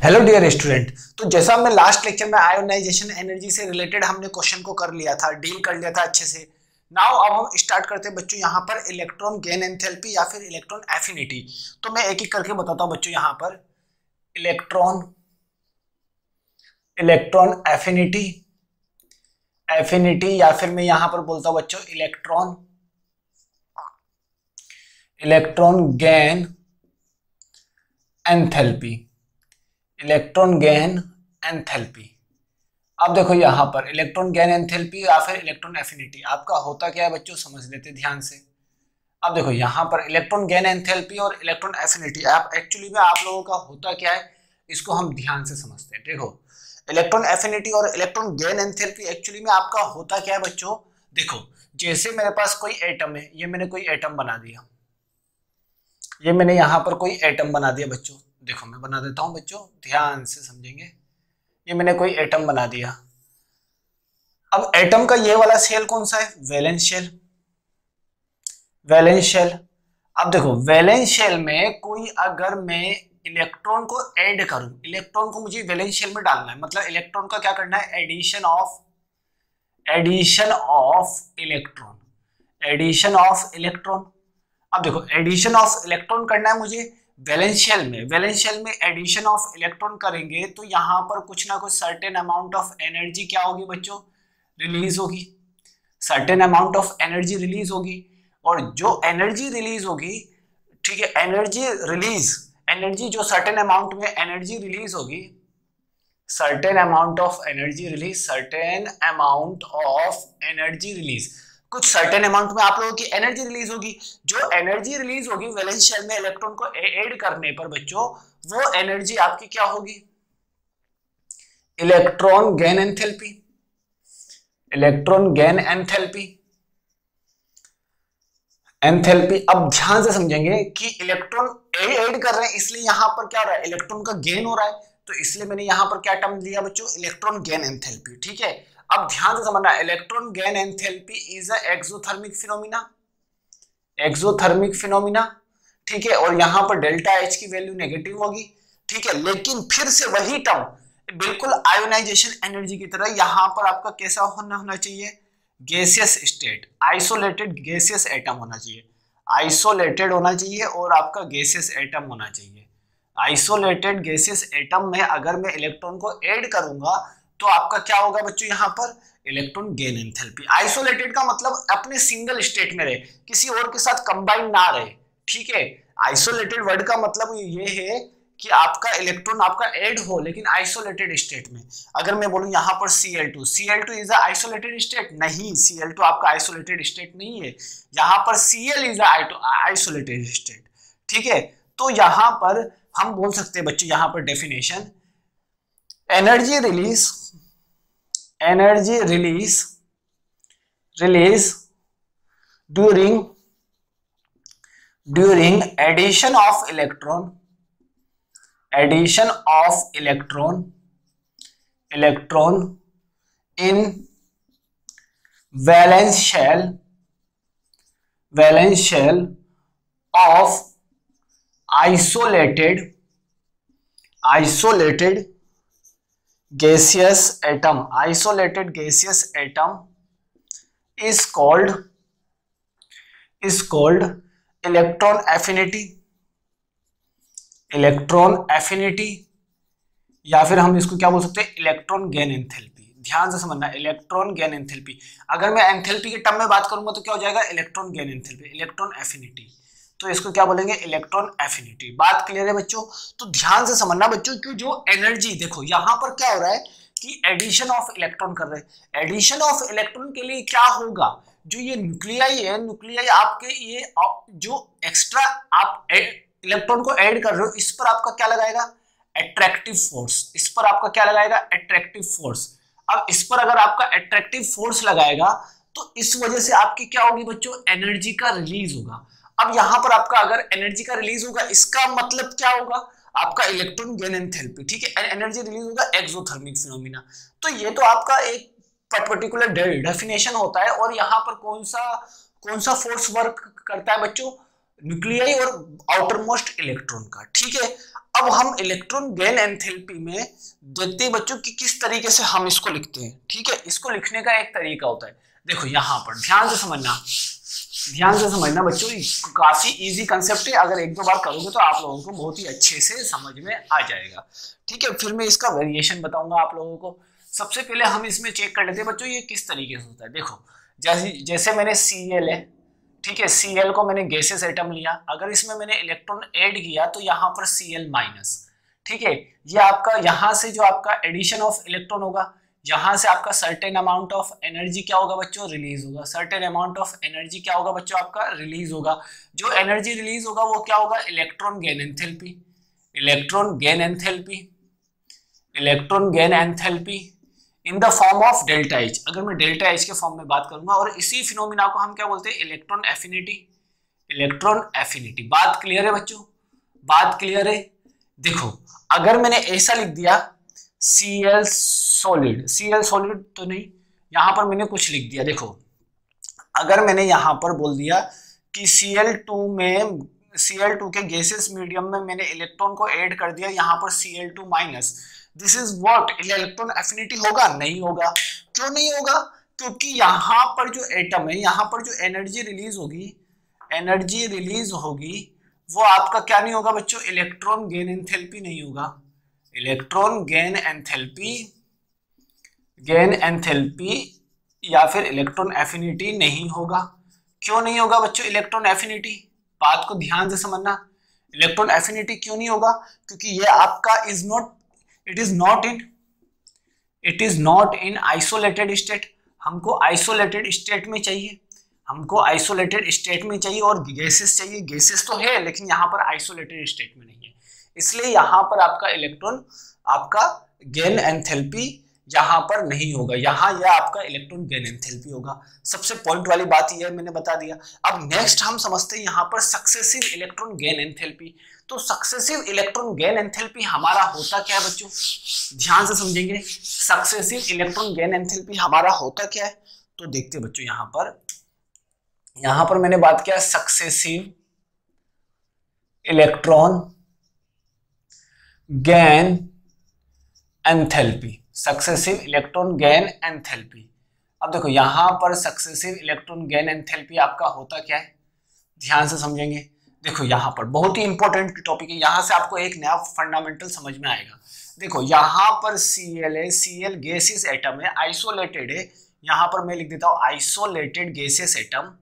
Hello dear student. तो जैसा हमने लास्ट लेक्चर में आयोनाइजेशन एनर्जी से रिलेटेड हमने क्वेश्चन को कर लिया था, डील कर लिया था अच्छे से। नाउ अब हम स्टार्ट करते हैं बच्चों यहाँ पर इलेक्ट्रॉन गेन एंथैल्पी या फिर इलेक्ट्रॉन एफिनिटी। तो मैं एक एक करके बताता हूँ बच्चों। यहाँ पर इलेक्ट्रॉन इलेक्ट्रॉन एफिनिटी एफिनिटी या फिर मैं यहाँ पर बोलता हूँ बच्चों electron gain enthalpy. Electron gain enthalpy. अब देखो यहाँ पर इलेक्ट्रॉन गेन एंथैल्पी या फिर इलेक्ट्रॉन एफिनिटी आपका होता क्या है बच्चों, समझ लेते ध्यान से। अब देखो यहाँ पर इलेक्ट्रॉन गेन एंथैल्पी और इलेक्ट्रॉन एफिनिटी आप एक्चुअली में आप लोगों का होता क्या है, इसको हम ध्यान से समझते हैं। देखो इलेक्ट्रॉन एफिनिटी और इलेक्ट्रॉन गेन एंथैल्पी एक्चुअली में आपका होता क्या है बच्चों। देखो जैसे मेरे पास कोई एटम है, ये मैंने कोई एटम बना दिया, ये मैंने यहाँ पर कोई एटम बना दिया बच्चों। देखो मैं बना देता हूं बच्चों, ध्यान से समझेंगे। ये मैंने कोई एटम बना दिया। अब एटम का ये वाला शेल कौन सा है, वैलेंस शेल। Valence shell. अब देखो वैलेंस शेल में कोई अगर मैं इलेक्ट्रॉन को ऐड करूं, इलेक्ट्रॉन को मुझे वैलेंस शेल में डालना है, मतलब इलेक्ट्रॉन का क्या करना है, एडिशन ऑफ इलेक्ट्रॉन। अब देखो एडिशन ऑफ इलेक्ट्रॉन करना है मुझे वैलेंस शेल में। वैलेंस शेल में एडिशन ऑफ इलेक्ट्रॉन करेंगे तो यहाँ पर कुछ ना कुछ सर्टेन अमाउंट ऑफ एनर्जी क्या होगी बच्चों, रिलीज होगी। Certain amount of energy release होगी। और जो एनर्जी रिलीज होगी, ठीक है, एनर्जी जो सर्टेन अमाउंट में एनर्जी रिलीज होगी, certain amount of energy release, कुछ सर्टेन अमाउंट में आप लोगों की एनर्जी रिलीज होगी। जो एनर्जी रिलीज होगी वैलेंस शेल में इलेक्ट्रॉन को ऐड करने पर बच्चों, वो एनर्जी आपकी क्या होगी, इलेक्ट्रॉन गेन एंथैल्पी। अब ध्यान से समझेंगे कि इलेक्ट्रॉन ऐड कर रहे हैं, इसलिए यहां पर क्या हो रहा है, इलेक्ट्रॉन का गेन हो रहा है। तो इसलिए मैंने यहां पर क्या टर्म लिया बच्चों, इलेक्ट्रॉन गेन एंथैल्पी। ठीक है, अब ध्यान से समझना, electron gain enthalpy is a exothermic phenomena. ठीक है, और यहां पर डेल्टा एच की वैल्यू नेगेटिव होगी। ठीक है, लेकिन फिर से वही टर्म बिल्कुल आयोनाइजेशन एनर्जी की तरह यहां पर आपका कैसा होना चाहिए, gaseous state, isolated gaseous atom होना चाहिए। आइसोलेटेड होना चाहिए और आपका गैसियस एटम होना चाहिए। आइसोलेटेड गैसियस एटम में अगर मैं इलेक्ट्रॉन को ऐड करूंगा तो आपका क्या होगा बच्चों, यहाँ पर इलेक्ट्रॉन गेन एंथैल्पी। आइसोलेटेड का मतलब अपने सिंगल स्टेट में रहे, किसी और के साथ कंबाइन ना रहे। ठीक है, आइसोलेटेड वर्ड का मतलब ये है कि आपका इलेक्ट्रॉन आपका ऐड हो लेकिन आइसोलेटेड स्टेट में। अगर मैं बोलूं यहाँ पर Cl2 इज आइसोलेटेड स्टेट, नहीं, Cl2 आपका आइसोलेटेड स्टेट नहीं है। यहाँ पर Cl इज आइसोलेटेड स्टेट। ठीक है, तो यहाँ पर हम बोल सकते हैं बच्चों, यहाँ पर definition, energy release during addition of electron in valence shell of isolated gaseous atom is called electron affinity या फिर हम इसको क्या बोल सकते हैं, इलेक्ट्रॉन गेन एंथैल्पी। ध्यान से समझना, इलेक्ट्रॉन गेन एंथैल्पी। अगर मैं एंथैल्पी के टर्म में बात करूंगा तो क्या हो जाएगा, electron gain enthalpy, electron affinity. तो इसको क्या बोलेंगे, इलेक्ट्रॉन एफिनिटी। बात क्लियर है बच्चों। तो ध्यान से समझना बच्चों कि जो एनर्जी, देखो यहां पर क्या हो रहा है कि एडिशन ऑफ इलेक्ट्रॉन कर रहे हैं। एडिशन ऑफ इलेक्ट्रॉन के लिए क्या होगा, जो ये न्यूक्लियाई है, न्यूक्लियाई आपके ये जो एक्स्ट्रा आप इलेक्ट्रॉन को ऐड कर रहे हो, इस पर आपका क्या लगाएगा, एट्रैक्टिव फोर्स। इस पर आपका क्या लगाएगा, एट्रैक्टिव फोर्स। अब इस पर अगर आपका एट्रैक्टिव फोर्स लगाएगा तो इस वजह से आपकी क्या होगी बच्चों, एनर्जी का रिलीज होगा। अब यहां पर आपका अगर एनर्जी का रिलीज होगा, इसका मतलब क्या होगा, आपका इलेक्ट्रॉन गेन एंथैल्पी। ठीक है, एनर्जी रिलीज होगा, एक्सोथर्मिक फिनोमिना। तो ये तो आपका एक पर्टिकुलर डेफिनेशन होता है। और यहाँ पर कौन सा फोर्स वर्क करता है बच्चों, न्यूक्लियाई और आउटर मोस्ट इलेक्ट्रॉन का। ठीक है, अब हम इलेक्ट्रॉन गेन एंथैल्पी में देखते हैं बच्चों कि किस तरीके से हम इसको लिखते हैं। ठीक है, इसको लिखने का एक तरीका होता है। देखो यहाँ पर ध्यान से समझना बच्चों, काफी इजी कंसेप्ट है। अगर एक दो बार करोगे तो आप लोगों को बहुत ही अच्छे से समझ में आ जाएगा। ठीक है, फिर मैं इसका वेरिएशन बताऊंगा आप लोगों को। सबसे पहले हम इसमें चेक कर लेते हैं बच्चों ये किस तरीके से होता है। देखो जैसे मैंने Cl है, ठीक है, Cl को मैंने गैसेस एटम लिया, अगर इसमें मैंने इलेक्ट्रॉन ऐड किया तो यहाँ पर Cl माइनस। ठीक है, ये आपका यहाँ से जो आपका एडिशन ऑफ इलेक्ट्रॉन होगा, यहाँ से आपका सर्टेन अमाउंट ऑफ एनर्जी क्या होगा बच्चों, रिलीज होगा। सर्टेन अमाउंट ऑफ एनर्जी क्या होगा बच्चों, आपका रिलीज होगा। जो एनर्जी रिलीज होगा वो क्या होगा, electron gain enthalpy. Electron gain enthalpy in the form of delta H. अगर मैं डेल्टा एच के फॉर्म में बात करूंगा, और इसी फिनोमिना को हम क्या बोलते हैं, इलेक्ट्रॉन एफिनिटी। बात क्लियर है बच्चों, बात क्लियर है। देखो अगर मैंने ऐसा लिख दिया Cl सॉलिड तो नहीं, यहां पर मैंने कुछ लिख दिया। देखो अगर मैंने यहां पर बोल दिया कि Cl2 के गैसेस मीडियम में मैंने इलेक्ट्रॉन को ऐड कर दिया, यहाँ पर Cl2 minus, this is what, electron affinity होगा, नहीं होगा। क्यों नहीं होगा, क्योंकि यहाँ पर जो एटम है, यहाँ पर जो एनर्जी रिलीज होगी वो आपका क्या नहीं होगा बच्चों, इलेक्ट्रॉन गेन एंथैल्पी नहीं होगा। इलेक्ट्रॉन गेन एंथैल्पी या फिर इलेक्ट्रॉन एफिनिटी नहीं होगा। क्यों नहीं होगा बच्चों इलेक्ट्रॉन एफिनिटी, बात को ध्यान से समझना। इलेक्ट्रॉन एफिनिटी क्यों नहीं होगा, क्योंकि ये आपका it is not in isolated state. हमको आइसोलेटेड स्टेट में चाहिए, और गैसेस चाहिए। गैसेस तो है लेकिन यहाँ पर आइसोलेटेड स्टेट में नहीं है, इसलिए यहाँ पर आपका इलेक्ट्रॉन आपका गेन एंथैल्पी यहाँ पर नहीं होगा, यहाँ यह आपका इलेक्ट्रॉन गेन एंथैल्पी होगा। सबसे पॉइंट वाली बात यह मैंने बता दिया। अब नेक्स्ट हम समझते हैं यहाँ पर सक्सेसिव इलेक्ट्रॉन गेन एंथैल्पी। तो सक्सेसिव इलेक्ट्रॉन गेन एंथैल्पी हमारा होता क्या है बच्चों, ध्यान से समझेंगे। सक्सेसिव इलेक्ट्रॉन गेन एंथैल्पी हमारा होता क्या है, तो देखते हैं बच्चों। यहाँ पर मैंने बात किया successive electron gain enthalpy, successive electron gain enthalpy. अब देखो यहाँ पर सक्सेसिव इलेक्ट्रॉन गेन एंथैल्पी आपका होता क्या है, ध्यान से समझेंगे। देखो यहाँ पर बहुत ही इंपॉर्टेंट टॉपिक है, यहाँ से आपको एक नया फंडामेंटल समझ में आएगा। देखो यहाँ पर Cl है, Cl गैसियस एटम है, आइसोलेटेड है। यहाँ पर मैं लिख देता हूँ आइसोलेटेड गैसियस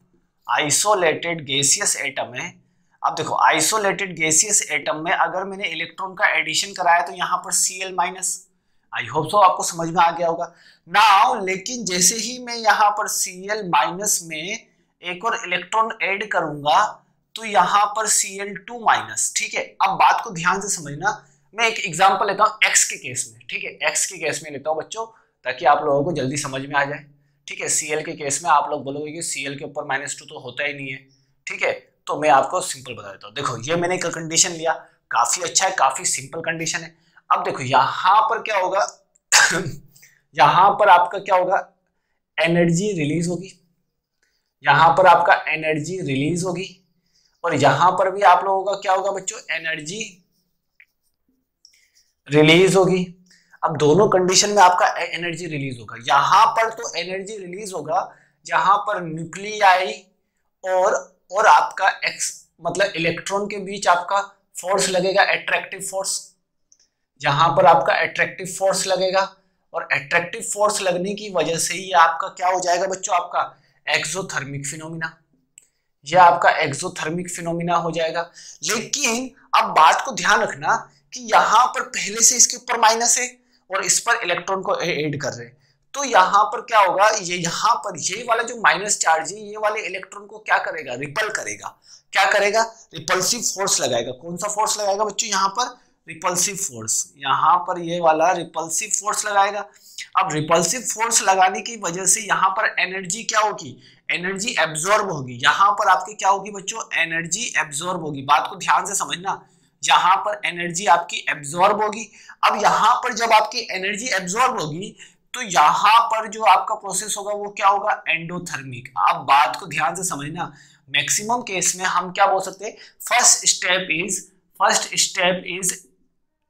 एटम है। अब देखो आइसोलेटेड गैसियस एटम में अगर मैंने इलेक्ट्रॉन का एडिशन कराया तो यहाँ पर Cl minus. I hope so आपको समझ में आ गया होगा नाउ। लेकिन जैसे ही मैं यहाँ पर Cl माइनस में एक और इलेक्ट्रॉन ऐड करूंगा तो यहाँ पर Cl2 माइनस। ठीक है, अब बात को ध्यान से समझना। मैं एक एग्जांपल लेता हूँ x के केस में। ठीक है, x के केस में लेता हूँ बच्चों, ताकि आप लोगों को जल्दी समझ में आ जाए। ठीक है, Cl के केस में आप लोग बोलोगे कि Cl के ऊपर -2 तो होता ही नहीं है। ठीक है, तो मैं आपको सिंपल बता देता हूँ। देखो ये मैंने एक कंडीशन लिया, काफी अच्छा है, काफी सिंपल कंडीशन है। अब देखो यहाँ पर क्या होगा यहाँ पर आपका क्या होगा, एनर्जी रिलीज होगी। यहाँ पर आपका एनर्जी रिलीज होगी और यहाँ पर भी आप लोगों का क्या होगा बच्चों, एनर्जी रिलीज होगी। अब दोनों कंडीशन में आपका एनर्जी रिलीज होगा। यहाँ पर तो एनर्जी रिलीज होगा जहां पर न्यूक्लियाई और आपका मतलब इलेक्ट्रॉन के बीच आपका फोर्स लगेगा, एट्रैक्टिव फोर्स। जहां पर आपका एट्रैक्टिव फोर्स लगेगा और एट्रैक्टिव फोर्स लगने की वजह से ही आपका क्या हो जाएगा बच्चों, आपका एक्सोथर्मिक फिनोमिना। यह आपका एक्सोथर्मिक फिनोमिना हो जाएगा। लेकिन अब बात को ध्यान रखना कि यहाँ पर पहले से इसके ऊपर माइनस है और इस पर इलेक्ट्रॉन को ऐड कर रहे हैं, तो यहाँ पर क्या होगा, ये यहाँ पर ये वाला जो माइनस चार्ज है ये वाले इलेक्ट्रॉन को क्या करेगा, रिपल करेगा। क्या करेगा, रिपल्सिव फोर्स लगाएगा। कौन सा फोर्स लगाएगा बच्चों, यहाँ पर रिपल्सिव फोर्स। यहाँ पर ये वाला रिपल्सिव फोर्स लगाएगा। अब रिपल्सिव फोर्स लगाने की वजह से यहाँ पर एनर्जी क्या होगी, एनर्जी एब्जॉर्ब होगी। यहाँ पर आपकी क्या होगी बच्चों, एनर्जी एब्जॉर्ब होगी। बात को ध्यान से समझना, यहाँ पर एनर्जी आपकी एब्जॉर्ब होगी। अब यहाँ पर जब आपकी एनर्जी एब्जॉर्ब होगी तो यहाँ पर जो आपका प्रोसेस होगा वो क्या होगा, एंडोथर्मिक। आप बात को ध्यान से समझना। मैक्सिमम केस में हम क्या बोल सकते हैं, फर्स्ट स्टेप इज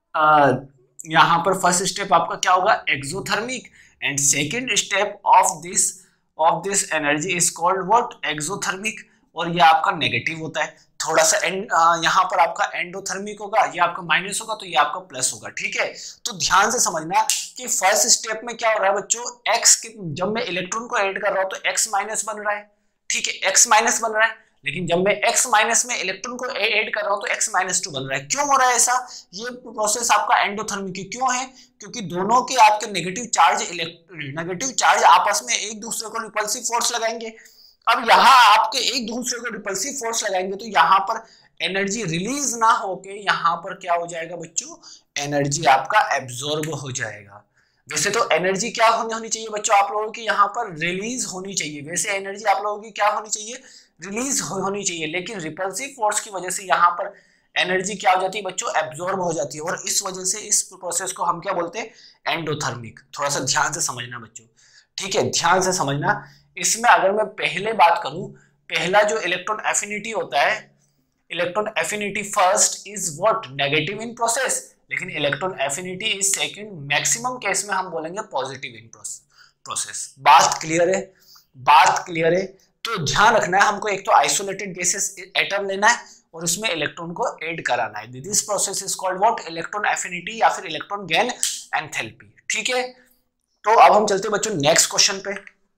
यहाँ पर फर्स्ट स्टेप आपका क्या होगा, exothermic, and second step of this energy is called what, exothermic, और ये आपका नेगेटिव होता है। थोड़ा सा यहाँ पर आपका एंडोथर्मिक होगा, ये आपका माइनस होगा, तो ये आपका प्लस होगा। ठीक है, तो ध्यान से समझना कि फर्स्ट स्टेप में क्या हो रहा है बच्चों, एक्स के जब मैं इलेक्ट्रॉन को ऐड कर रहा हूं तो एक्स माइनस बन रहा है। ठीक है, एक्स माइनस बन रहा है, लेकिन जब मैं x माइनस में इलेक्ट्रॉन को ऐड कर रहा हूं तो x माइनस 2 बन रहा है। क्यों हो रहा है ऐसा, ये प्रोसेस आपका एंडोथर्मिक की क्यों है, क्योंकि दोनों के आपके नेगेटिव चार्ज आपस में एक दूसरे को रिपल्सिव फोर्स लगाएंगे। अब यहाँ आपके एक दूसरे को रिपल्सिव फोर्स लगाएंगे तो यहाँ पर एनर्जी रिलीज ना होके यहाँ पर क्या हो जाएगा बच्चों, एनर्जी आपका एब्जॉर्ब हो जाएगा। वैसे तो एनर्जी क्या होनी चाहिए बच्चों आप लोगों की, यहाँ पर रिलीज होनी चाहिए। वैसे एनर्जी आप लोगों की क्या होनी चाहिए, रिलीज होनी चाहिए, लेकिन रिपल्सिव फोर्स की वजह से यहाँ पर एनर्जी क्या हो जाती है बच्चों, एब्जॉर्ब हो जाती है, और इस वजह से इस प्रोसेस को हम क्या बोलते हैं, एंडोथर्मिक। थोड़ा सा ध्यान से समझना बच्चों, ठीक है, ध्यान से समझना। इसमें अगर मैं पहले बात करूं, पहला जो इलेक्ट्रॉन एफिनिटी होता है, electron affinity first is what, negative in process, लेकिन electron affinity is second, maximum case में हम बोलेंगे पॉजिटिव इन प्रोसेस। बात क्लियर है, बात क्लियर है। तो ध्यान रखना है हमको, एक तो आइसोलेटेड गैसेस एटम लेना है और उसमें इलेक्ट्रॉन को ऐड कराना है। This process is called what, electron affinity या फिर इलेक्ट्रॉन गेन एंथैल्पी। ठीक है, तो अब हम चलते हैं बच्चों नेक्स्ट क्वेश्चन पे।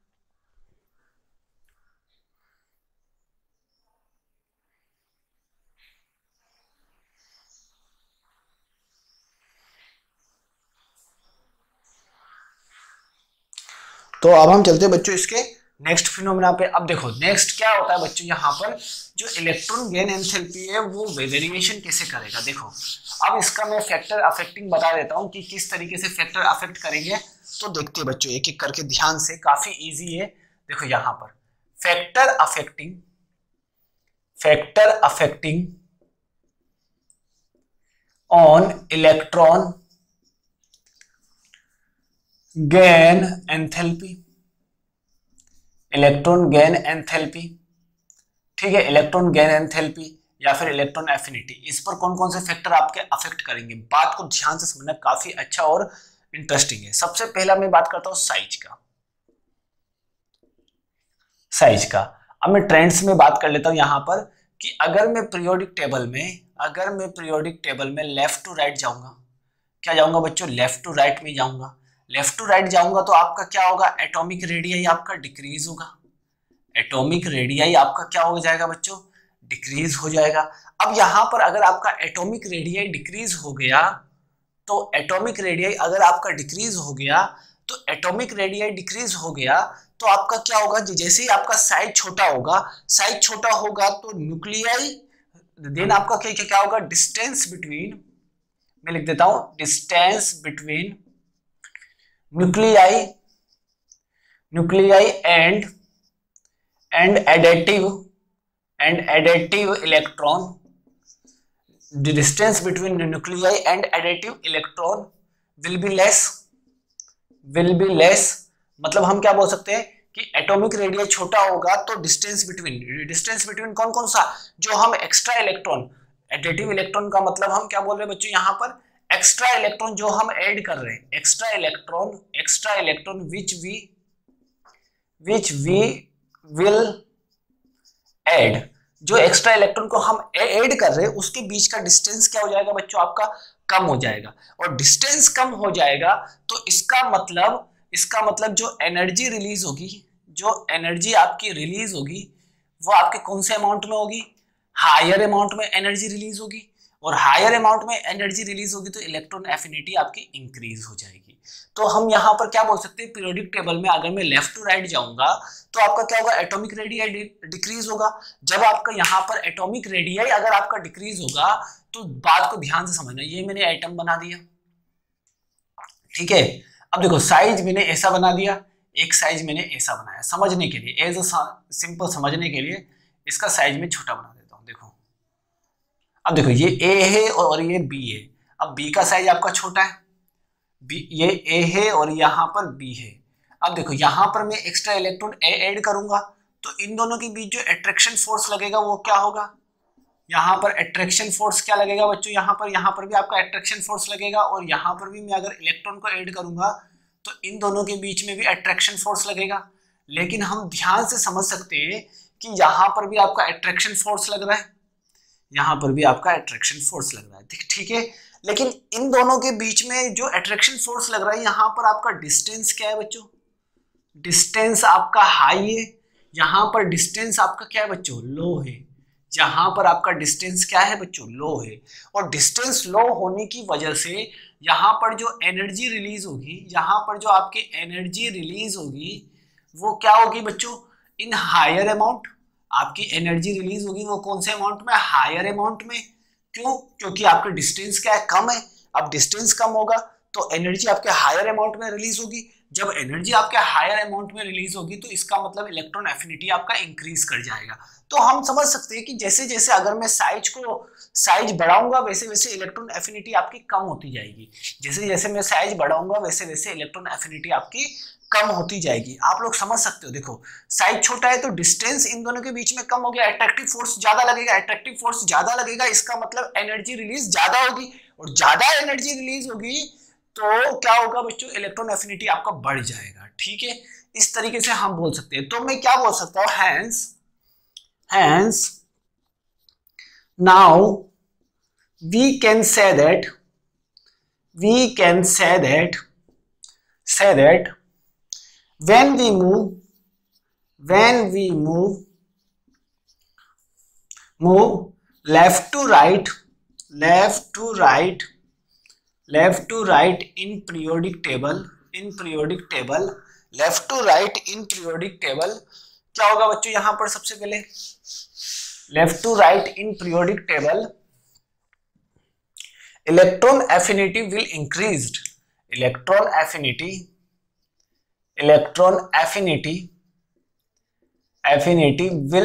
तो अब हम चलते हैं बच्चों इसके नेक्स्ट फिनोमेना पे। अब देखो नेक्स्ट क्या होता है बच्चों, यहाँ पर जो इलेक्ट्रॉन गेन एंथैल्पी है वो वेरिएशन कैसे करेगा। देखो अब इसका मैं फैक्टर अफेक्टिंग बता देता हूँ कि किस तरीके से फैक्टर अफेक्ट करेंगे। तो देखते हैं बच्चों एक एक करके ध्यान से, काफी इजी है। देखो यहाँ पर factor affecting on electron gain enthalpy, electron gain enthalpy, ठीक है, इलेक्ट्रॉन गेन एंथैल्पी या फिर इलेक्ट्रॉन एफिनिटी, इस पर कौन कौन से फैक्टर आपके अफेक्ट करेंगे। बात को ध्यान से समझना, काफी अच्छा और इंटरेस्टिंग है। सबसे पहला मैं बात करता हूं साइज का। अब मैं ट्रेंड्स में बात कर लेता हूं यहां पर कि अगर मैं पीरियोडिक टेबल में लेफ्ट टू राइट जाऊंगा, क्या जाऊंगा बच्चों, लेफ्ट टू राइट में जाऊंगा। लेफ्ट टू राइट जाऊंगा तो आपका क्या होगा, एटॉमिक रेडियस आपका डिक्रीज होगा। एटॉमिक रेडियस आपका क्या हो जाएगा बच्चों, डिक्रीज हो जाएगा। अब यहां पर अगर आपका एटॉमिक रेडियस डिक्रीज हो गया तो एटॉमिक रेडियस अगर आपका डिक्रीज हो गया तो आपका क्या होगा, जैसे ही आपका साइज छोटा होगा तो न्यूक्लियाई, देन आपका क्या होगा, डिस्टेंस बिटवीन, मैं लिख देता हूं, distance between nuclei and additive electron, the distance between the nuclei and additive electron will be less। मतलब हम क्या बोल सकते हैं कि एटॉमिक रेडियस छोटा होगा तो डिस्टेंस बिटवीन कौन कौन सा, जो हम एक्स्ट्रा इलेक्ट्रॉन, एडिटिव इलेक्ट्रॉन का मतलब हम क्या बोल रहे हैं बच्चों यहाँ पर, एक्स्ट्रा इलेक्ट्रॉन जो हम ऐड कर रहे हैं, extra electron which we will add, जो एक्स्ट्रा इलेक्ट्रॉन को हम ऐड कर रहे हैं उसके बीच का डिस्टेंस क्या हो जाएगा बच्चों, आपका कम हो जाएगा। और डिस्टेंस कम हो जाएगा तो इसका मतलब जो एनर्जी रिलीज होगी, जो एनर्जी आपकी रिलीज होगी वो आपके कौन से अमाउंट में होगी, हायर अमाउंट में एनर्जी रिलीज होगी। और हायर अमाउंट में एनर्जी रिलीज होगी तो इलेक्ट्रॉन एफिनिटी आपकी इंक्रीज हो जाएगी। तो हम यहाँ पर क्या बोल सकते हैं, पीरियोडिक टेबल में अगर मैं लेफ्ट टू राइट जाऊंगा तो आपका क्या होगा, एटॉमिक रेडियस डिक्रीज होगा। जब आपका यहाँ पर एटॉमिक रेडियस अगर आपका डिक्रीज होगा तो बात को ध्यान से समझना, ये मैंने एटम बना दिया, ठीक है। अब देखो साइज मैंने ऐसा बना दिया, एक साइज मैंने ऐसा बनाया, समझने के लिए, एज सिंपल समझने के लिए इसका साइज में छोटा बना देता हूं। देखो अब देखो ये ए है और ये बी है। अब बी का साइज आपका छोटा है, ये ए है और यहाँ पर बी है। अब देखो यहाँ पर मैं एक्स्ट्रा इलेक्ट्रॉन ए ऐड करूंगा तो इन दोनों के बीच जो अट्रैक्शन फोर्स लगेगा वो क्या होगा, यहाँ पर अट्रैक्शन फोर्स क्या लगेगा बच्चों, यहाँ पर भी आपका अट्रैक्शन फोर्स लगेगा, और यहाँ पर भी मैं अगर इलेक्ट्रॉन को ऐड करूंगा तो इन दोनों के बीच में भी अट्रैक्शन फोर्स लगेगा। लेकिन हम ध्यान से समझ सकते हैं कि यहाँ पर भी आपका अट्रैक्शन फोर्स लग रहा है, यहाँ पर भी आपका अट्रैक्शन फोर्स लग रहा है, ठीक है। लेकिन इन दोनों के बीच में जो अट्रैक्शन फोर्स लग रहा है, यहाँ पर आपका डिस्टेंस क्या है बच्चों, डिस्टेंस आपका हाई है, यहाँ पर डिस्टेंस आपका क्या है बच्चों, लो है। यहाँ पर आपका डिस्टेंस क्या है बच्चों, लो है। और डिस्टेंस लो होने की वजह से यहाँ पर जो एनर्जी रिलीज होगी, यहाँ पर जो आपकी एनर्जी रिलीज होगी वो क्या होगी बच्चों, इन हायर अमाउंट। आपकी एनर्जी रिलीज होगी वो कौन से अमाउंट में, हायर अमाउंट में। क्यों, क्योंकि आपका डिस्टेंस क्या है, कम है। अब डिस्टेंस कम होगा तो एनर्जी आपके हायर अमाउंट में रिलीज होगी। जब एनर्जी आपके हायर अमाउंट में रिलीज होगी तो इसका मतलब इलेक्ट्रॉन एफिनिटी आपका इंक्रीज कर जाएगा। तो हम समझ सकते हैं कि जैसे जैसे अगर मैं साइज बढ़ाऊंगा वैसे वैसे इलेक्ट्रॉन एफिनिटी आपकी कम होती जाएगी। जैसे जैसे मैं साइज बढ़ाऊंगा वैसे वैसे इलेक्ट्रॉन एफिनिटी आपकी कम होती जाएगी। आप लोग समझ सकते हो, देखो साइज छोटा है तो डिस्टेंस इन दोनों के बीच में कम हो गया, अट्रैक्टिव फोर्स ज्यादा लगेगा, अट्रैक्टिव फोर्स ज्यादा लगेगा, इसका मतलब एनर्जी रिलीज ज्यादा होगी, और ज्यादा एनर्जी रिलीज होगी तो क्या होगा बच्चों, इलेक्ट्रॉन एफिनिटी आपका बढ़ जाएगा, ठीक है। इस तरीके से हम बोल सकते हैं। तो मैं क्या बोल सकता हूं, hence now we can say that when we move left to right in periodic table, left to right in periodic table, क्या होगा बच्चों, यहां पर सबसे पहले left to right in periodic table electron affinity will increased, electron affinity will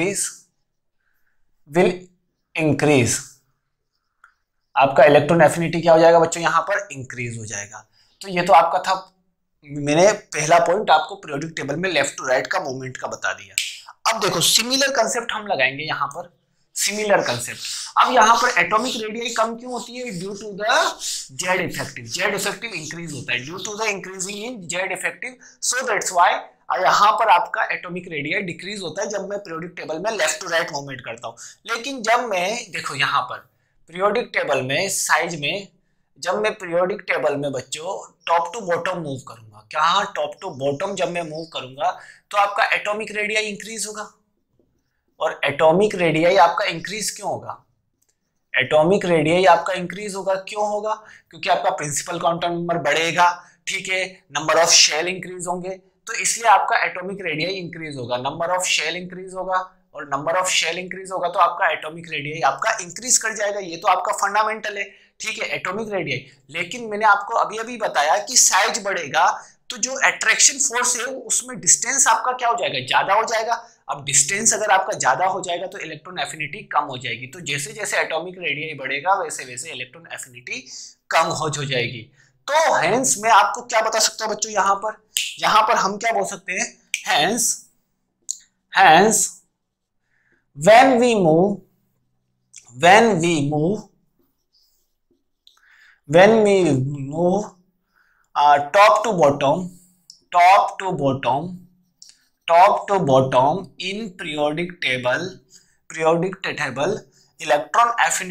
increase, आपका electron affinity क्या हो जाएगा बच्चों, यहां पर इंक्रीज हो जाएगा। तो ये तो आपका था, मैंने पहला पॉइंट आपको पीरियोडिक टेबल में लेफ्ट टू राइट का मूवमेंट का बता दिया। अब देखो सिमिलर कंसेप्ट हम लगाएंगे यहाँ पर, सिमिलर कंसेप्ट। अब यहाँ पर एटॉमिक रेडियस कम क्यों होती है, due to the Z effective increase होता है, due to the increasing in Z effective, so that's why यहाँ पर आपका एटॉमिक रेडियस डिक्रीज होता है जब मैं पीरियोडिक टेबल में लेफ्ट टू राइट मूवमेंट करता हूँ। लेकिन जब मैं देखो यहाँ पर पीरियोडिक टेबल में साइज में, जब मैं पीरियोडिक टेबल में बच्चों टॉप टू बॉटम मूव करूंगा, क्या टॉप टू बॉटम जब मैं मूव करूंगा तो आपका एटॉमिक रेडियस इंक्रीज होगा। और एटॉमिक रेडियस आपका इंक्रीज क्यों होगा, एटॉमिक रेडियस आपका इंक्रीज होगा, क्यों होगा, क्योंकि आपका प्रिंसिपल क्वांटम नंबर बढ़ेगा, ठीक है, नंबर ऑफ शेल इंक्रीज होंगे, तो इसलिए आपका एटॉमिक रेडियस इंक्रीज होगा, नंबर ऑफ शेल इंक्रीज होगा, और नंबर ऑफ शेल इंक्रीज होगा तो आपका एटॉमिक रेडियस आपका इंक्रीज कर जाएगा। ये तो आपका फंडामेंटल है, ठीक है, एटॉमिक रेडियस। लेकिन मैंने आपको अभी अभी बताया कि साइज बढ़ेगा तो जो अट्रैक्शन फोर्स है उसमें डिस्टेंस आपका क्या हो जाएगा, ज्यादा हो जाएगा। अब डिस्टेंस अगर आपका ज्यादा हो जाएगा तो इलेक्ट्रॉन एफिनिटी कम हो जाएगी। तो जैसे जैसे एटॉमिक रेडियस बढ़ेगा वैसे वैसे इलेक्ट्रॉन एफिनिटी कम हो जाएगी। तो हेंस मैं आपको क्या बता सकता हूं बच्चों, यहाँ पर हम क्या बोल सकते हैं, hence when we move top to bottom in periodic table electron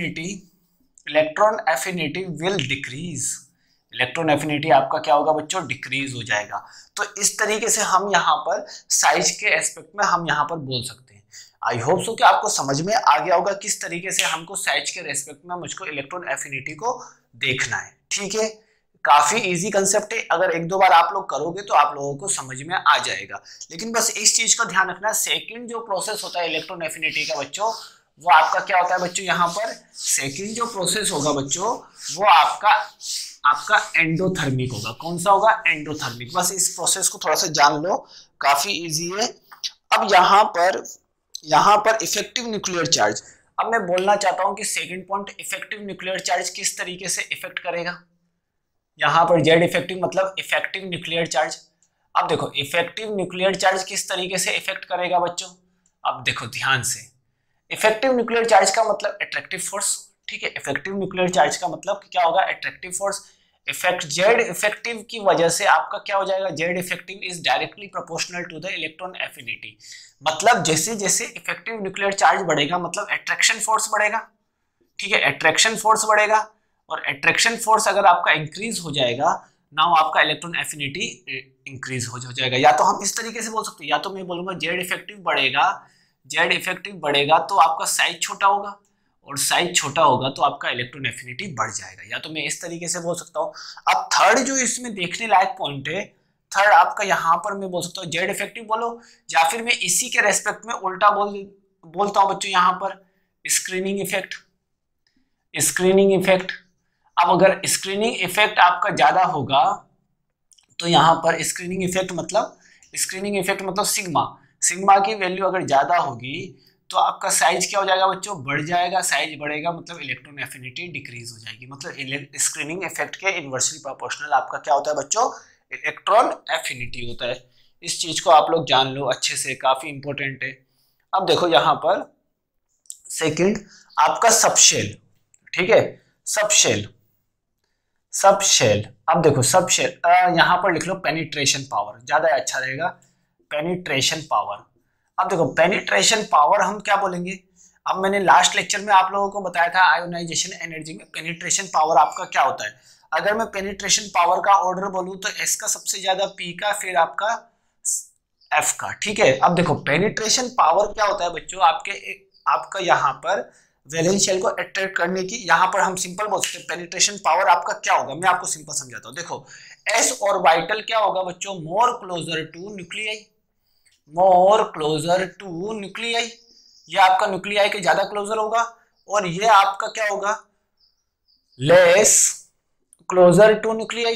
affinity will decrease, electron affinity आपका क्या होगा बच्चों, डिक्रीज हो जाएगा। तो इस तरीके से हम यहाँ पर साइज के एस्पेक्ट में हम यहाँ पर बोल सकते हैं। आई होप सो कि आपको समझ में आ गया होगा किस तरीके से हमको साइज के रेस्पेक्ट में मुझको इलेक्ट्रॉन एफिनिटी को देखना है, ठीक है। काफी इजी कंसेप्ट है, अगर एक दो बार आप लोग करोगे तो आप लोगों को समझ में आ जाएगा। लेकिन बस इस चीज का ध्यान रखना, सेकंड जो प्रोसेस होता है इलेक्ट्रॉन एफिनिटी का बच्चों, वो आपका क्या होता है बच्चों, यहाँ पर सेकंड जो प्रोसेस होगा बच्चों वो आपका एंडोथर्मिक होगा। कौन सा होगा, एंडोथर्मिक। बस इस प्रोसेस को थोड़ा सा जान लो, काफी इजी है। अब यहाँ पर इफेक्टिव न्यूक्लियर चार्ज, अब मैं बोलना चाहता हूं कि second point, effective nuclear charge किस तरीके से इफेक्ट करेगा। यहाँ पर जेड इफेक्टिव मतलब इफेक्टिव न्यूक्लियर चार्ज। अब देखो इफेक्टिव न्यूक्लियर चार्ज किस तरीके से इफेक्ट करेगा बच्चों, अब देखो ध्यान से, इफेक्टिव न्यूक्लियर चार्ज का मतलब अट्रैक्टिव फोर्स, ठीक है। इफेक्टिव न्यूक्लियर चार्ज का मतलब क्या होगा, attractive force. Effect Z effective की वजह से आपका क्या हो जाएगा, Z effective is directly proportional to the electron affinity. मतलब जैसे जैसे इफेक्टिव न्यूक्लियर चार्ज बढ़ेगा मतलब अट्रैक्शन फोर्स बढ़ेगा, ठीक है, अट्रैक्शन फोर्स बढ़ेगा। और अट्रैक्शन फोर्स अगर आपका इंक्रीज हो जाएगा, नाउ आपका इलेक्ट्रॉन एफिनिटी इंक्रीज हो जाएगा। या तो हम इस तरीके से बोल सकते हैं, या तो मैं बोलूंगा जेड इफेक्टिव बढ़ेगा, जेड इफेक्टिव बढ़ेगा तो आपका साइज छोटा होगा, और साइज छोटा होगा तो आपका इलेक्ट्रॉन एफिनिटी बढ़ जाएगा। या तो मैं इस तरीके से बोल सकता हूँ। अब थर्ड जो इसमें देखने लायक पॉइंट है, थर्ड आपका यहाँ पर मैं बोल सकता हूँ जेड इफेक्टिव बोलो, या फिर मैं इसी के रेस्पेक्ट में उल्टा बोलता हूँ बच्चों, यहाँ पर स्क्रीनिंग इफेक्ट, स्क्रीनिंग इफेक्ट। अब अगर स्क्रीनिंग इफेक्ट आपका ज्यादा होगा तो यहाँ पर स्क्रीनिंग इफेक्ट मतलब सिग्मा, सिग्मा की वैल्यू अगर ज्यादा होगी तो आपका साइज क्या हो जाएगा बच्चों, बढ़ जाएगा। साइज बढ़ेगा मतलब इलेक्ट्रॉन एफिनिटी डिक्रीज हो जाएगी। मतलब स्क्रीनिंग इफेक्ट के इनवर्सली प्रोपोर्शनल आपका क्या होता है बच्चों, इलेक्ट्रॉन एफिनिटी होता है। इस चीज को आप लोग जान लो अच्छे से, काफी इंपॉर्टेंट है। अब देखो यहाँ पर सेकंड आपका सबशेल, ठीक है, सबशेल, सबशेल। अब देखो सबशेल यहाँ पर लिख लो पेनिट्रेशन पावर, ज्यादा अच्छा रहेगा, पेनिट्रेशन पावर। अब देखो पेनिट्रेशन पावर हम क्या बोलेंगे, अब मैंने लास्ट लेक्चर में आप लोगों को बताया था आयोनाइजेशन एनर्जी में पेनिट्रेशन पावर आपका क्या होता है। अगर मैं पेनिट्रेशन पावर का ऑर्डर बोलूं तो एस का सबसे ज्यादा, पी का, फिर आपका एफ का, ठीक है। अब देखो पेनिट्रेशन पावर क्या होता है बच्चों, आपका यहाँ पर वैलेंस शेल को अट्रैक्ट करने की, यहाँ पर हम सिंपल बोल सकते हैं पेनिट्रेशन पावर आपका क्या होगा। मैं आपको सिंपल समझाता हूँ। देखो एस ऑर्बिटल क्या होगा बच्चों, more closer to nuclei, more closer to nuclei, ये आपका न्यूक्लियाई के ज्यादा क्लोजर होगा। और ये आपका क्या होगा, less closer to nuclei,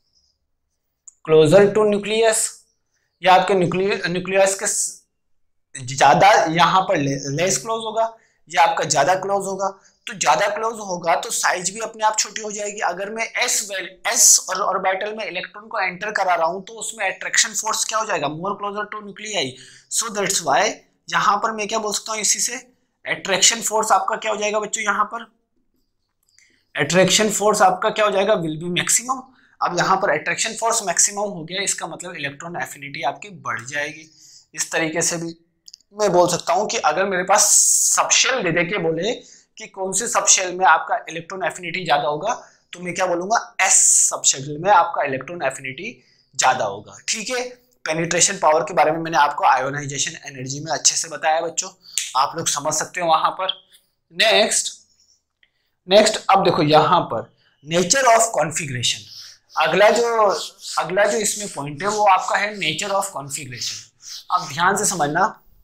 closer to nucleus, ये आपके न्यूक्लियस के ज्यादा, यहाँ पर लेस क्लोज होगा, ये आपका ज्यादा क्लोज होगा। तो ज्यादा क्लोज होगा तो साइज भी अपने आप छोटी हो जाएगी। अगर मैं एस और ऑर्बिटल में इलेक्ट्रॉन को एंटर करा रहा हूं तो उसमें अट्रैक्शन फोर्स क्या हो जाएगा, more closer to nuclei. So that's why यहां पर मैं क्या बोल सकता हूं, इसी से अट्रैक्शन फोर्स आपका क्या हो जाएगा बच्चों, यहाँ पर अट्रैक्शन फोर्स आपका क्या हो जाएगा, विल बी मैक्सिमम। अब यहाँ पर अट्रैक्शन फोर्स मैक्सिमम हो गया, इसका मतलब इलेक्ट्रॉन एफिनिटी आपकी बढ़ जाएगी। इस तरीके से भी मैं बोल सकता हूं कि अगर मेरे पास सबशेल दे के बोले कि कौन से सबशेल में आपका इलेक्ट्रॉन एफिनिटी ज्यादा होगा, तो मैं क्या बोलूंगा, एस सबशेल में आपका इलेक्ट्रॉन एफिनिटी ज्यादा होगा, ठीक है। पेनिट्रेशन पावर के बारे में मैंने आपको आयोनाइजेशन एनर्जी में अच्छे से बताया बच्चों, आप लोग समझ सकते हो वहां पर। नेक्स्ट अब देखो यहाँ पर नेचर ऑफ कॉन्फ़िगरेशन, अगला जो इसमें पॉइंट है वो आपका है नेचर ऑफ कॉन्फ़िगरेशन। अब ध्यान से समझना,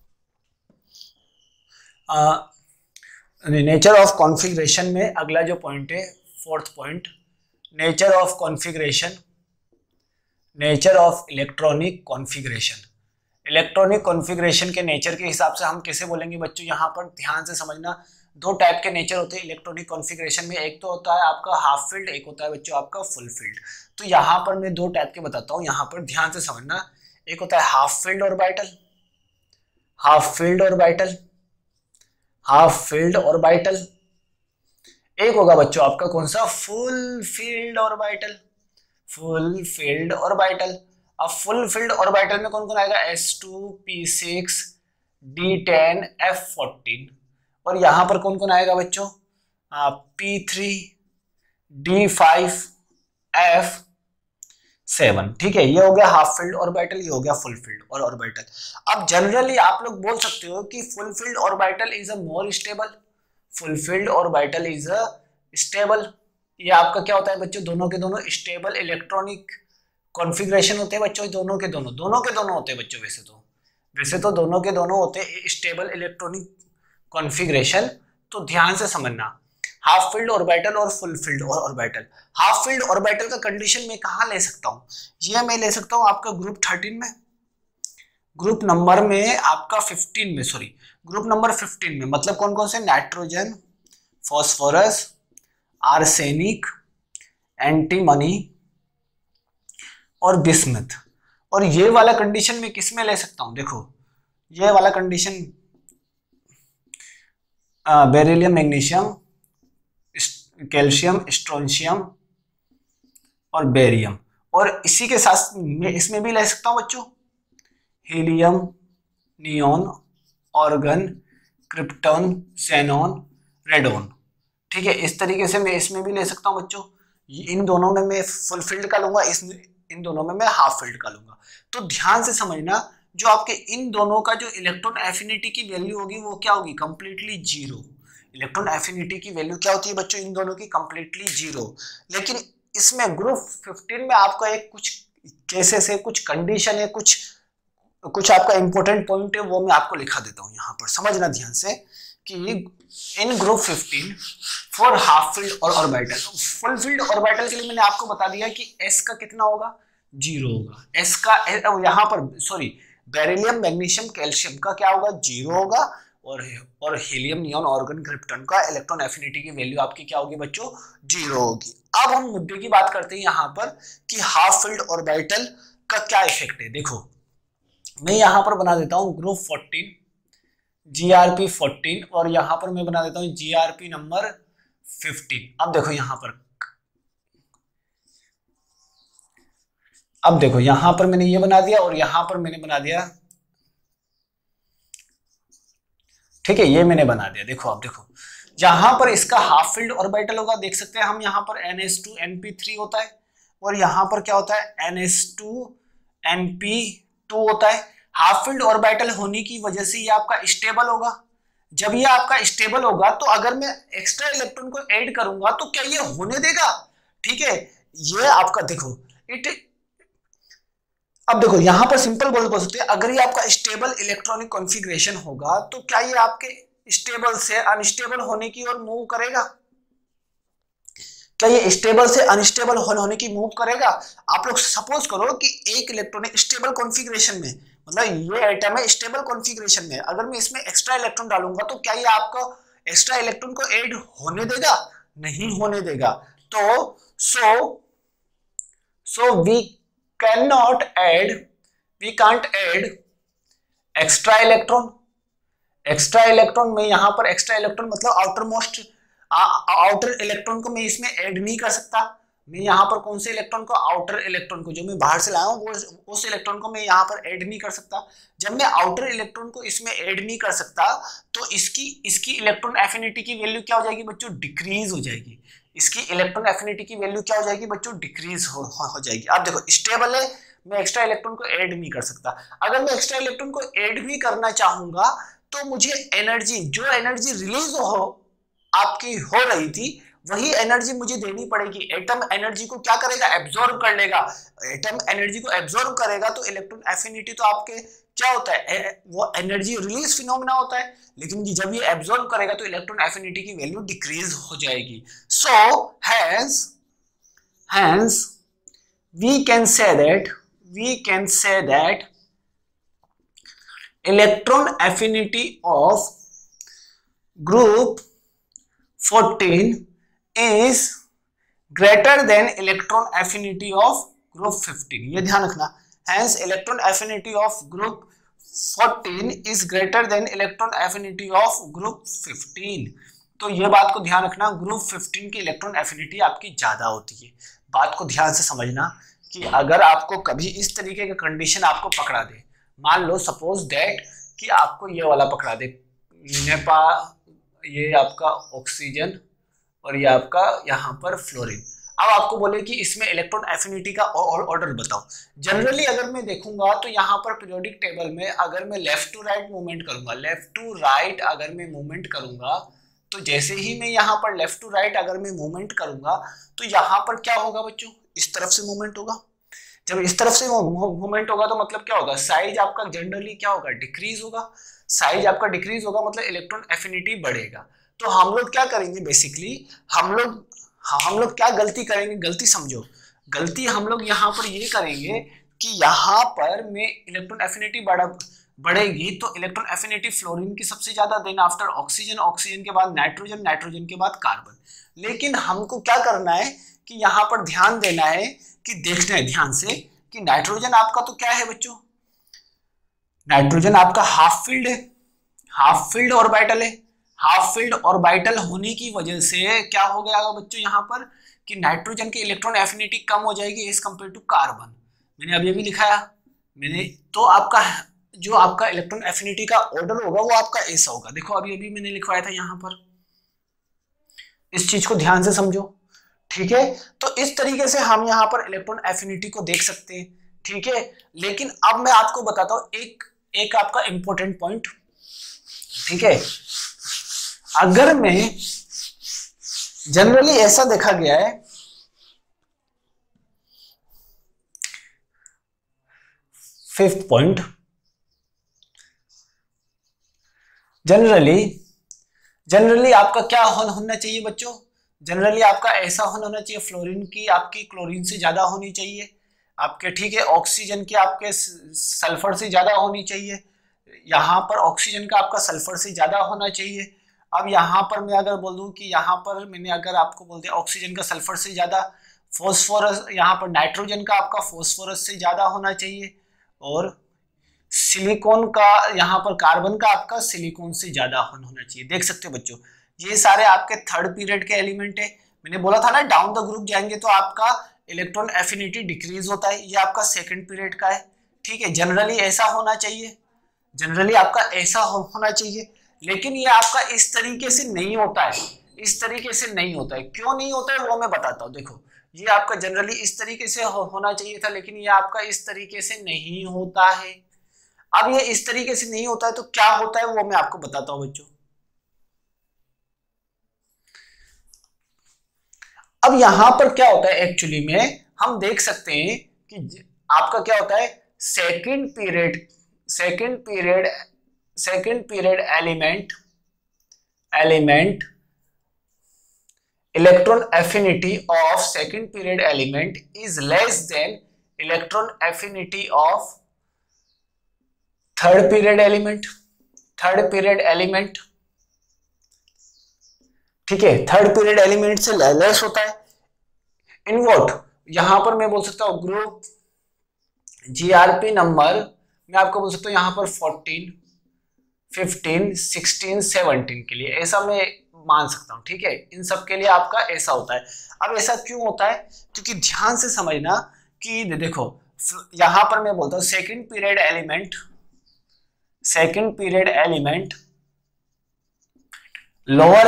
नेचर ऑफ कॉन्फ़िगरेशन में अगला जो पॉइंट है, fourth point, nature of configuration, nature of electronic configuration. Electronic configuration के नेचर के हिसाब से हम कैसे बोलेंगे बच्चों, यहाँ पर ध्यान से समझना। दो टाइप के नेचर होते हैं इलेक्ट्रॉनिक कॉन्फ़िगरेशन में, एक तो होता है आपका हाफ फील्ड, एक होता है बच्चों आपका फुल फील्ड। तो यहाँ पर मैं दो टाइप के बताता हूँ, यहाँ पर ध्यान से समझना। एक होता है half filled orbital, half filled orbital, half filled orbital. एक होगा बच्चों आपका कौन सा, full filled orbital, full filled orbital. अब फुल फील्ड ऑर्बिटल में कौन कौन आएगा, S2 P6 D10 F14। और यहां पर कौन कौन आएगा बच्चों, P3 D5 F7, ठीक है। ये हो गया हाफ फील्ड ऑर्बिटल, ये हो गया फुल फील्ड और ऑर्बिटल। अब जनरली आप लोग बोल सकते हो कि full filled orbital is a more stable, full filled orbital is a stable. ये आपका क्या होता है बच्चों, दोनों के दोनों स्टेबल इलेक्ट्रॉनिक कॉन्फ़िगरेशन होते हैं बच्चों, दोनों के दोनों होते हैं बच्चों। वैसे तो दोनों के दोनों होते हैं स्टेबल इलेक्ट्रॉनिक कॉन्फ़िगरेशन। तो ध्यान से समझना, हाफ फील्ड ऑर्बिटल और full filled orbital. Half filled orbital का कंडीशन मैं कहाँ ले सकता हूँ, ये मैं ले सकता हूँ आपका ग्रुप 13 में, ग्रुप नंबर में आपका 15 में, सॉरी ग्रुप नंबर 15 में। मतलब कौन कौन से, नाइट्रोजन, फॉस्फोरस, आर्सेनिक, एंटीमनी और बिस्मथ। और ये वाला कंडीशन में किस में ले सकता हूं, देखो ये वाला condition beryllium, magnesium, calcium, strontium और बेरियम। और इसी के साथ मैं इसमें भी ले सकता हूं बच्चों, helium, neon, argon, krypton, xenon, radon. ठीक है, इस तरीके से मैं इसमें भी ले सकता हूं बच्चों। इन दोनों में मैं फुल फील्ड का लूंगा, इन दोनों में मैं हाफ फील्ड का लूंगा। तो ध्यान से समझना, जो आपके इन दोनों का जो इलेक्ट्रॉन एफिनिटी की वैल्यू होगी वो क्या होगी, कंप्लीटली जीरो। इलेक्ट्रॉन एफिनिटी की वैल्यू क्या होती है बच्चों इन दोनों की, कंप्लीटली जीरो। लेकिन इसमें ग्रुप 15 में आपका एक कुछ केसेस है, कुछ कंडीशन है, कुछ आपका इंपॉर्टेंट पॉइंट है, वो मैं आपको लिखा देता हूं यहां पर, समझना ध्यान से कि in group 15 for half filled और ऑर्बिटल, फुल फील्ड ऑर्बिटल के लिए मैंने आपको बता दिया कि एस का कितना होगा, जीरो होगा। एस का यहां पर सॉरी, बेरिलियम, मैग्नीशियम, कैल्शियम का क्या होगा, जीरो होगा। और हीलियम, नियॉन, ऑर्गन, क्रिप्टॉन का इलेक्ट्रॉन एफिनिटी की वैल्यू आपकी क्या होगी बच्चों, जीरो होगी। अब हम मुद्दे की बात करते हैं यहां पर कि हाफ फील्ड ऑर्बिटल का क्या इफेक्ट है। देखो मैं यहां पर बना देता हूं ग्रुप 14 GRP 14 और यहां पर मैं बना देता हूं GRP नंबर 15। अब देखो यहां पर, अब देखो यहां पर मैंने ये बना दिया और यहां पर मैंने बना दिया, ठीक है, ये मैंने बना दिया। देखो अब देखो जहां पर इसका हाफ फील्ड ऑर्बिटल होगा, देख सकते हैं हम यहां पर NH2 NP3 होता है और यहां पर क्या होता है NH2 NP2 होता है। हाफ फील्ड ऑर्बिटल होने की वजह से ये आपका स्टेबल होगा। जब ये आपका स्टेबल होगा तो अगर मैं एक्स्ट्रा इलेक्ट्रॉन को ऐड करूंगा तो क्या ये होने देगा, ठीक है, ये आपका देखो अब देखो यहां पर सिंपल बोल सकते हैं, अगर ये आपका स्टेबल इलेक्ट्रॉनिक कॉन्फ़िगरेशन होगा तो क्या ये आपके स्टेबल से अनस्टेबल होने की ओर मूव करेगा, क्या ये स्टेबल से अनस्टेबल होने की मूव करेगा। आप लोग सपोज करो कि एक इलेक्ट्रॉन स्टेबल कॉन्फ़िगरेशन में, मतलब ये एटम है स्टेबल कॉन्फ़िगरेशन में, अगर मैं इसमें एक्स्ट्रा इलेक्ट्रॉन डालूंगा तो क्या ये आपको एक्स्ट्रा इलेक्ट्रॉन को ऐड होने देगा, नहीं होने देगा। तो so we cannot add, we can't add extra electron। Extra electron में यहां पर एक्स्ट्रा इलेक्ट्रॉन मतलब आउटर इलेक्ट्रॉन को मैं इसमें ऐड नहीं कर सकता। मैं यहां पर कौन से इलेक्ट्रॉन को, आउटर इलेक्ट्रॉन को, जो मैं बाहर से लाया हूं वो उस इलेक्ट्रॉन को मैं यहां पर ऐड नहीं कर सकता। जब मैं आउटर इलेक्ट्रॉन को इसमें ऐड नहीं कर सकता तो इसकी इलेक्ट्रॉन एफिनिटी की वैल्यू क्या हो जाएगी बच्चों, डिक्रीज हो जाएगी। इसकी इलेक्ट्रॉन एफिनिटी की वैल्यू क्या हो जाएगी बच्चों, डिक्रीज हो जाएगी। अब देखो स्टेबल है, मैं एक्स्ट्रा इलेक्ट्रॉन को ऐड नहीं कर सकता। अगर मैं एक्स्ट्रा इलेक्ट्रॉन को ऐड भी करना चाहूंगा तो मुझे एनर्जी, जो एनर्जी रिलीज हो आपकी हो रही थी, वही एनर्जी मुझे देनी पड़ेगी। एटम एनर्जी को क्या करेगा, एब्जॉर्ब कर लेगा। एटम एनर्जी को एब्जॉर्ब करेगा तो इलेक्ट्रॉन एफिनिटी तो आपके क्या होता है, वो एनर्जी रिलीज फिनोमेना होता है। लेकिन जब ये एब्जॉर्ब करेगा तो इलेक्ट्रॉन एफिनिटी की वैल्यू डिक्रीज हो जाएगी। सो hence we can say that electron affinity of group 14 is greater than electron affinity of group 15। ये ध्यान रखना, hence electron affinity of group 14 is greater than electron affinity of group 15। तो ये बात को ध्यान रखना, ग्रुप 15 की इलेक्ट्रॉन एफिनिटी आपकी ज्यादा होती है। बात को ध्यान से समझना कि अगर आपको कभी इस तरीके का कंडीशन आपको पकड़ा दे, मान लो सपोज दैट कि आपको ये वाला पकड़ा दे, ये आपका ऑक्सीजन और ये आपका यहाँ पर फ्लोरीन। अब आपको बोले कि इसमें इलेक्ट्रॉन एफिनिटी का ऑर्डर बताओ। जनरली अगर मैं देखूंगा तो यहाँ पर पीरियोडिक टेबल में अगर मैं लेफ्ट टू राइट मूवमेंट करूंगा, लेफ्ट टू राइट अगर मैं मूवमेंट करूंगा तो जैसे ही मैं यहाँ पर लेफ्ट टू राइट अगर मैं मूवमेंट करूंगा तो यहाँ पर क्या होगा बच्चों, इस तरफ से मूवमेंट होगा। जब इस तरफ से मूवमेंट होगा तो मतलब क्या होगा, साइज आपका जनरली क्या होगा, डिक्रीज होगा। साइज आपका डिक्रीज होगा मतलब इलेक्ट्रॉन एफिनिटी बढ़ेगा। तो हम लोग क्या करेंगे, बेसिकली हम लोग क्या गलती करेंगे, गलती समझो, गलती हम लोग यहाँ पर ये करेंगे कि यहाँ पर में इलेक्ट्रॉन एफिनिटी बढ़ेगी तो इलेक्ट्रॉन एफिनिटी फ्लोरीन की सबसे ज्यादा, देन आफ्टर ऑक्सीजन, ऑक्सीजन के बाद नाइट्रोजन, नाइट्रोजन के बाद कार्बन। लेकिन हमको क्या करना है कि यहाँ पर ध्यान देना है कि देखना है ध्यान से कि नाइट्रोजन आपका तो क्या है बच्चों, नाइट्रोजन आपका हाफ फील्ड है, हाफ फील्ड ऑर्बिटल है। हाफ फिल्ड ऑर्बिटल होने की वजह से क्या हो गया बच्चों यहाँ पर कि नाइट्रोजन की इलेक्ट्रॉन एफिनिटी कम हो जाएगी एज कंपेयर टू कार्बन। मैंने अभी लिखाया मैंने, तो आपका जो आपका इलेक्ट्रॉन एफिनिटी का ऑर्डर होगा वो आपका ऐसा होगा। देखो अभी मैंने लिखवाया था यहाँ पर, इस चीज को ध्यान से समझो, ठीक है। तो इस तरीके से हम यहाँ पर इलेक्ट्रॉन एफिनिटी को देख सकते हैं, ठीक है। लेकिन अब मैं आपको बताता हूं एक आपका इंपॉर्टेंट पॉइंट, ठीक है। अगर मैं जनरली ऐसा देखा गया है, फिफ्थ पॉइंट, जनरली आपका क्या होना चाहिए बच्चों, जनरली आपका ऐसा होना चाहिए, फ्लोरीन की आपकी क्लोरीन से ज्यादा होनी चाहिए आपके, ठीक है। ऑक्सीजन की आपके सल्फर से ज्यादा होनी चाहिए, यहाँ पर ऑक्सीजन का आपका सल्फर से ज्यादा होना चाहिए। अब यहाँ पर मैं अगर बोल दूं कि यहाँ पर मैंने अगर आपको बोल दिया ऑक्सीजन का सल्फर से ज्यादा, फॉस्फोरस यहाँ पर नाइट्रोजन का आपका फॉस्फोरस से ज्यादा होना चाहिए, और सिलिकॉन का यहाँ पर कार्बन का आपका सिलिकॉन से ज्यादा होना चाहिए। देख सकते हो बच्चों, ये सारे आपके थर्ड पीरियड के एलिमेंट है। मैंने बोला था ना डाउन द ग्रुप जाएंगे तो आपका इलेक्ट्रॉन एफिनिटी डिक्रीज होता है, ये आपका सेकंड पीरियड का है, ठीक है। जनरली ऐसा होना चाहिए, जनरली आपका ऐसा होना चाहिए, लेकिन ये आपका इस तरीके से नहीं होता है, इस तरीके से नहीं होता है। क्यों नहीं होता है वो मैं बताता हूँ। देखो ये आपका जनरली इस तरीके से होना चाहिए था, लेकिन ये आपका इस तरीके से नहीं होता है। अब ये इस तरीके से नहीं होता है तो क्या होता है वो मैं आपको बताता हूं बच्चों। अब यहां पर क्या होता है एक्चुअली में, हम देख सकते हैं कि आपका क्या होता है, second period element electron affinity of second period element is less than electron affinity of third period element, ठीक है। थर्ड पीरियड एलिमेंट से लेस होता है इन व्हाट, यहां पर मैं बोल सकता हूं ग्रुप जीआरपी नंबर, मैं आपको बोल सकता हूं यहां पर 14, 15, 16, 17 के लिए, ऐसा मैं मान सकता हूं, ठीक है। इन सब के लिए आपका ऐसा होता है। अब ऐसा क्यों होता है, क्योंकि ध्यान से समझना कि देखो यहां पर मैं बोलता हूं second period element lower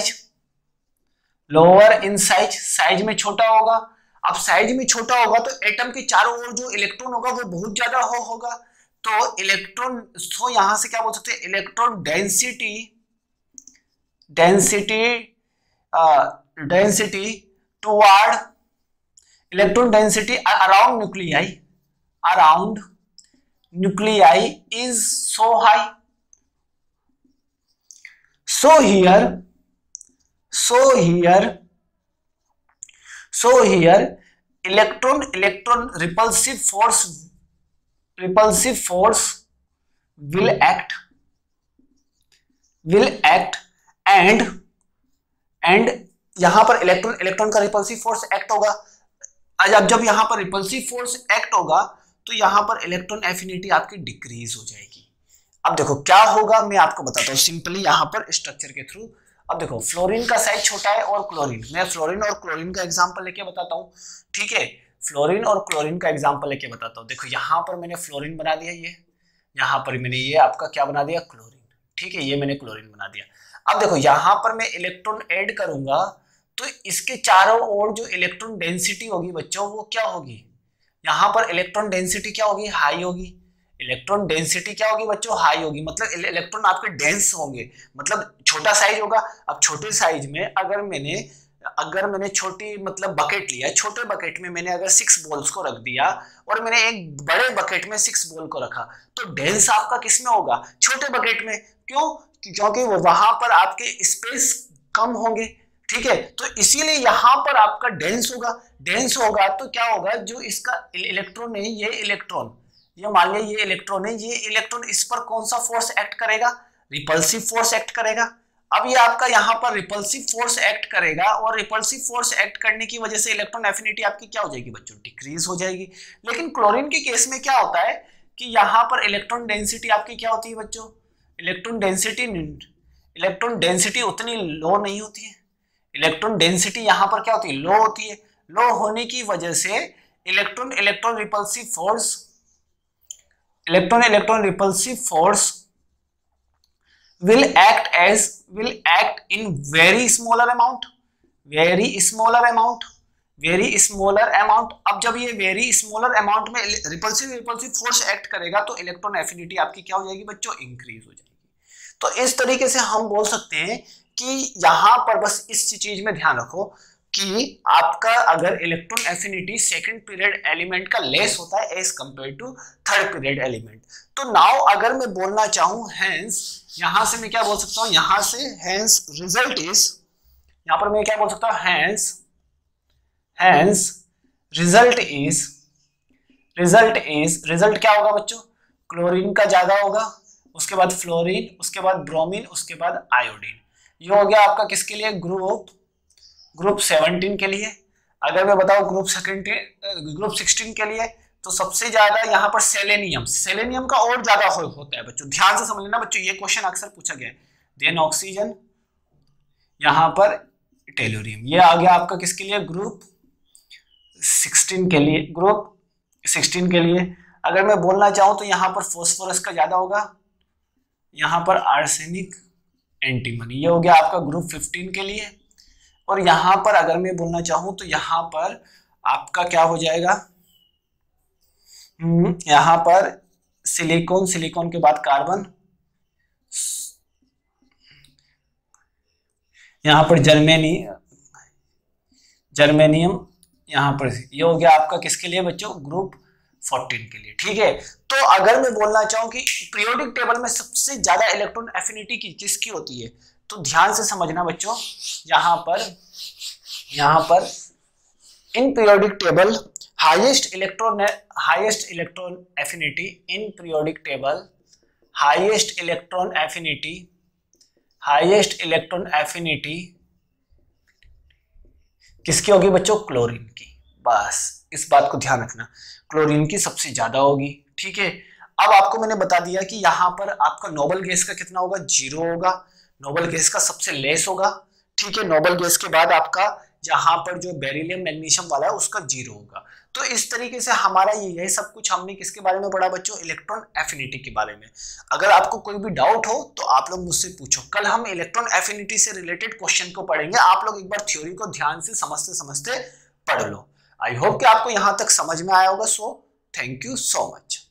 in size में छोटा होगा। अब साइज में छोटा होगा तो एटम के चारों ओर जो इलेक्ट्रॉन होगा वो बहुत ज्यादा होगा, तो इलेक्ट्रॉन, तो यहां से क्या बोल सकते हैं, electron density toward electron density around nuclei is so high. So here electron repulsive force will act and यहां पर इलेक्ट्रॉन का रिपल्सिव फोर्स एक्ट होगा। अब जब यहां पर रिपल्सिव फोर्स एक्ट होगा तो यहां पर इलेक्ट्रॉन एफिनिटी आपकी डिक्रीज हो जाएगी। अब देखो क्या होगा मैं आपको बताता हूँ सिंपली यहाँ पर स्ट्रक्चर के थ्रू। अब देखो फ्लोरीन का साइज छोटा है और क्लोरीन, मैं फ्लोरीन और क्लोरीन का एग्जांपल लेके बताता हूँ, ठीक है। फ्लोरीन और क्लोरीन का एग्जांपल लेके बताता हूँ। देखो यहाँ पर मैंने फ्लोरीन बना दिया, ये यहाँ पर मैंने ये आपका क्या बना दिया, क्लोरीन, ठीक है। ये मैंने क्लोरीन बना दिया। अब देखो यहाँ पर मैं इलेक्ट्रॉन ऐड करूंगा तो इसके चारों ओर जो इलेक्ट्रॉन डेंसिटी होगी बच्चों वो क्या होगी, यहाँ पर इलेक्ट्रॉन डेंसिटी क्या होगी, हाई होगी। इलेक्ट्रॉन डेंसिटी क्या होगी बच्चों, हाई होगी, मतलब इलेक्ट्रॉन आपके डेंस होंगे, मतलब छोटा साइज होगा। अब छोटे साइज में अगर मैंने छोटी मतलब बकेट लिया, छोटे बकेट में मैंने अगर 6 बॉल्स को रख दिया और मैंने एक बड़े बकेट में 6 बॉल को रखा, तो डेंस आपका किसमें होगा, छोटे बकेट में। क्यों, क्योंकि वहां पर आपके स्पेस कम होंगे, ठीक है। तो इसीलिए यहां पर आपका डेंस होगा तो क्या होगा, जो इसका इलेक्ट्रॉन है, ये मान लिया ये इलेक्ट्रॉन है, ये इलेक्ट्रॉन इस पर कौन सा फोर्स एक्ट करेगा, रिपल्सिव फोर्स एक्ट करेगा। अब ये आपका यहाँ पर रिपल्सिव फोर्स एक्ट करेगा और रिपल्सिव फोर्स एक्ट करने की वजह से इलेक्ट्रॉन एफिनिटी आपकी क्या हो जाएगी बच्चों, डिक्रीज हो जाएगी। लेकिन क्लोरीन के केस में क्या होता है कि यहाँ पर इलेक्ट्रॉन डेंसिटी आपकी क्या होती है बच्चों, इलेक्ट्रॉन इलेक्ट्रॉन डेंसिटी उतनी लो नहीं होती है। इलेक्ट्रॉन डेंसिटी यहाँ पर क्या होती है, लो होती है। लो होने की वजह से electron electron repulsive force will act in very smaller amount। अब जब ये वेरी स्मॉलर अमाउंट में रिपल्सिव फोर्स एक्ट करेगा तो इलेक्ट्रॉन एफिनिटी आपकी क्या हो जाएगी बच्चों, इंक्रीज हो जाएगी। तो इस तरीके से हम बोल सकते हैं कि यहाँ पर बस इस चीज में ध्यान रखो कि आपका अगर electron affinity second period element का लेस होता है as compare to third period element. तो नाउ अगर मैं बोलना चाहूं हेंस, यहां से मैं क्या बोल सकता हूं, यहां से हेंस रिजल्ट इज, यहां पर मैं क्या बोल सकता हूं, हेंस रिजल्ट क्या होगा बच्चों, क्लोरीन का ज्यादा होगा, उसके बाद फ्लोरीन, उसके बाद ब्रोमीन, उसके बाद आयोडीन। ये हो गया आपका किसके लिए, ग्रुप 17 के लिए। अगर मैं बताऊं ग्रुप 16 के लिए तो सबसे ज्यादा यहाँ पर सेलेनियम का और ज्यादा होता है बच्चों। ध्यान से समझ लेना बच्चों, ये क्वेश्चन अक्सर पूछा गया है। देन ऑक्सीजन, यहाँ पर टेलोरियम। ये आ गया आपका किसके लिए, ग्रुप 16 के लिए। अगर मैं बोलना चाहूं तो यहाँ पर फॉस्फोरस का ज्यादा होगा, यहाँ पर आर्सेनिक, एंटीमनी। ये हो गया आपका ग्रुप 15 के लिए। और यहाँ पर अगर मैं बोलना चाहूं तो यहाँ पर आपका क्या हो जाएगा, यहाँ पर सिलिकॉन के बाद कार्बन, यहाँ पर जर्मेनियम, यहाँ पर ये हो गया आपका किसके लिए बच्चों, ग्रुप 14 के लिए। ठीक है, तो अगर मैं बोलना चाहूं कि पीरियोडिक टेबल में सबसे ज्यादा इलेक्ट्रॉन एफिनिटी किसकी होती है, तो ध्यान से समझना बच्चों, यहाँ पर in periodic table highest electron affinity in periodic table, highest electron affinity किसकी होगी बच्चों, क्लोरीन की। बस इस बात को ध्यान रखना, क्लोरीन की सबसे ज्यादा होगी। ठीक है, अब आपको मैंने बता दिया कि यहाँ पर आपका नोबल गैस का कितना होगा, 0 होगा। नोबल गैस का सबसे लेस होगा। ठीक है, नोबल गैस के बाद आपका यहाँ पर जो बेरिलियम मैग्नीशियम वाला है उसका 0 होगा। तो इस तरीके से हमारा ये सब कुछ हमने किसके बारे में पढ़ा बच्चों, इलेक्ट्रॉन एफिनिटी के बारे में। अगर आपको कोई भी डाउट हो तो आप लोग मुझसे पूछो। कल हम इलेक्ट्रॉन एफिनिटी से रिलेटेड क्वेश्चन को पढ़ेंगे। आप लोग एक बार थ्योरी को ध्यान से समझते पढ़ लो। आई होप कि आपको यहाँ तक समझ में आया होगा। So thank you so much.